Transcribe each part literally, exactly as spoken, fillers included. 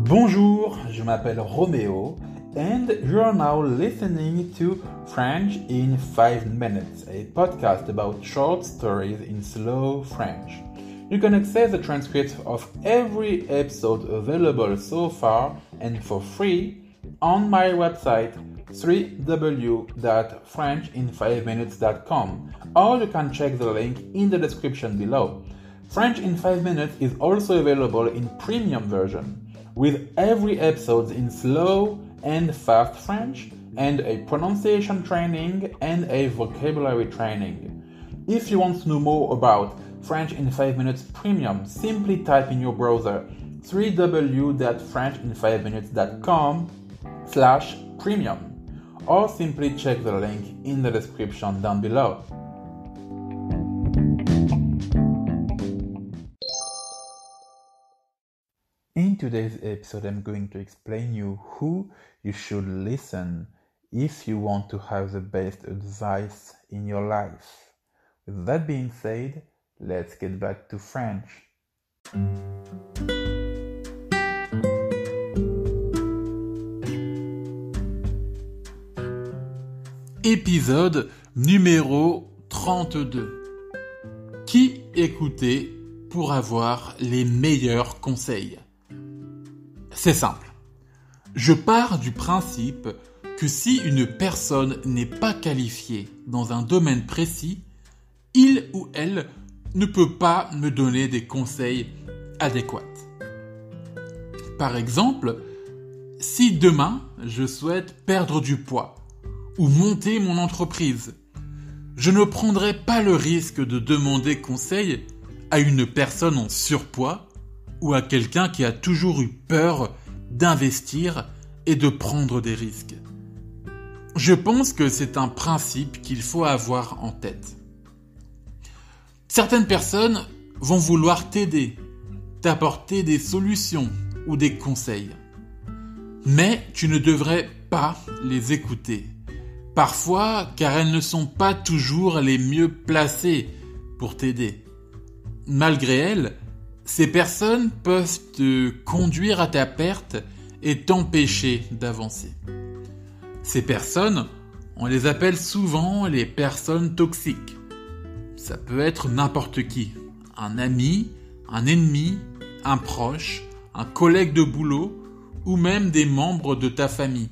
Bonjour, je m'appelle Roméo and you are now listening to French in five minutes, a podcast about short stories in slow French. You can access the transcripts of every episode available so far and for free on my website w w w dot french in five minutes dot com, or you can check the link in the description below. French in five minutes is also available in premium version, with every episode in slow and fast French, and a pronunciation training and a vocabulary training. If you want to know more about French in five minutes Premium, simply type in your browser w w w dot french in five minutes dot com slash premium, or simply check the link in the description down below. In today's episode, I'm going to explain you who you should listen if you want to have the best advice in your life. With that being said, let's get back to French. Épisode numéro trente-deux. Qui écouter pour avoir les meilleurs conseils? C'est simple. Je pars du principe que si une personne n'est pas qualifiée dans un domaine précis, il ou elle ne peut pas me donner des conseils adéquats. Par exemple, si demain je souhaite perdre du poids ou monter mon entreprise, je ne prendrai pas le risque de demander conseil à une personne en surpoids ou à quelqu'un qui a toujours eu peur d'investir et de prendre des risques. Je pense que c'est un principe qu'il faut avoir en tête. Certaines personnes vont vouloir t'aider, t'apporter des solutions ou des conseils. Mais tu ne devrais pas les écouter. Parfois, car elles ne sont pas toujours les mieux placées pour t'aider. Malgré elles, ces personnes peuvent te conduire à ta perte et t'empêcher d'avancer. Ces personnes, on les appelle souvent les personnes toxiques. Ça peut être n'importe qui, un ami, un ennemi, un proche, un collègue de boulot ou même des membres de ta famille.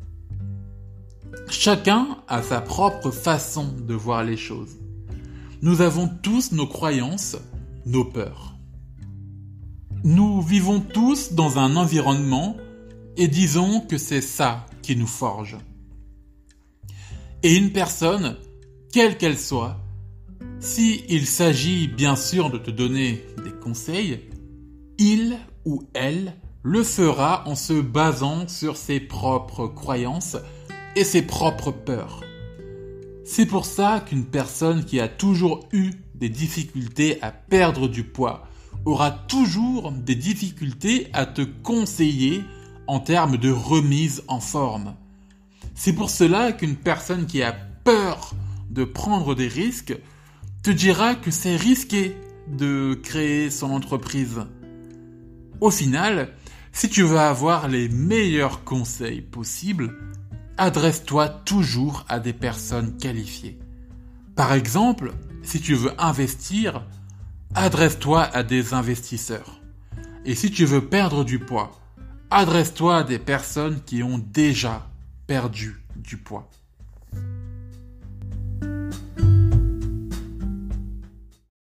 Chacun a sa propre façon de voir les choses. Nous avons tous nos croyances, nos peurs. Nous vivons tous dans un environnement et disons que c'est ça qui nous forge. Et une personne, quelle qu'elle soit, si il s'agit bien sûr de te donner des conseils, il ou elle le fera en se basant sur ses propres croyances et ses propres peurs. C'est pour ça qu'une personne qui a toujours eu des difficultés à perdre du poids aura toujours des difficultés à te conseiller en termes de remise en forme. C'est pour cela qu'une personne qui a peur de prendre des risques te dira que c'est risqué de créer son entreprise. Au final, si tu veux avoir les meilleurs conseils possibles, adresse-toi toujours à des personnes qualifiées. Par exemple, si tu veux investir, adresse-toi à des investisseurs. Et si tu veux perdre du poids, adresse-toi à des personnes qui ont déjà perdu du poids.